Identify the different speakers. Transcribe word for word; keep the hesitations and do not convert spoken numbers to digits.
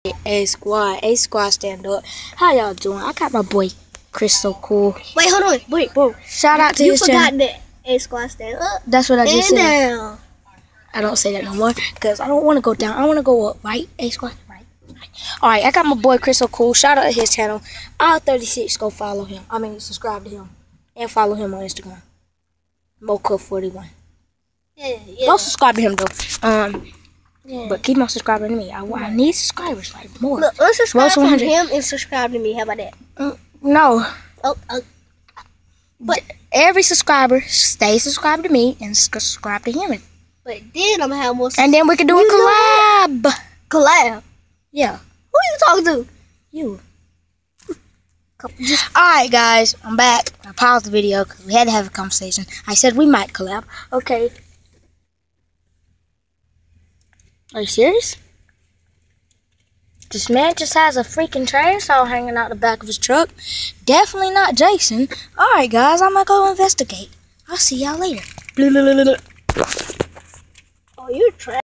Speaker 1: A squad, A squad, stand up. How y'all doing? I got my boy Chris so cool.
Speaker 2: Wait, hold on. Wait, bro.
Speaker 1: Shout out to
Speaker 2: you
Speaker 1: his
Speaker 2: forgot
Speaker 1: channel.
Speaker 2: that A squad stand up.
Speaker 1: That's what I just
Speaker 2: and
Speaker 1: said.
Speaker 2: down.
Speaker 1: I don't say that no more because I don't want to go down. I want to go up. Right, A squad. Right. right. All right, I got my boy Chris so cool. Shout out to his channel. All thirty-six. Go follow him. I mean, subscribe to him and follow him on Instagram. Mocha forty-one.
Speaker 2: Yeah, yeah.
Speaker 1: Go subscribe to him though. Um. Yeah. But keep on subscribing to me. I, I need subscribers, like more.
Speaker 2: Look, unsubscribe from
Speaker 1: one hundred.
Speaker 2: him and subscribe to me. How about that?
Speaker 1: Mm, no.
Speaker 2: Oh, oh.
Speaker 1: But every subscriber stay subscribed to me and subscribe to him.
Speaker 2: But then I'm gonna have more.
Speaker 1: And then we can do a
Speaker 2: You
Speaker 1: collab.
Speaker 2: Collab.
Speaker 1: Yeah.
Speaker 2: Who you talking to?
Speaker 1: You. Alright guys, I'm back. I paused the video because we had to have a conversation. I said we might collab. Okay. Are you serious? This man just has a freaking chainsaw hanging out the back of his truck. Definitely not Jason. Alright guys, I'm gonna go investigate. I'll see y'all later.
Speaker 2: Oh, you're trash.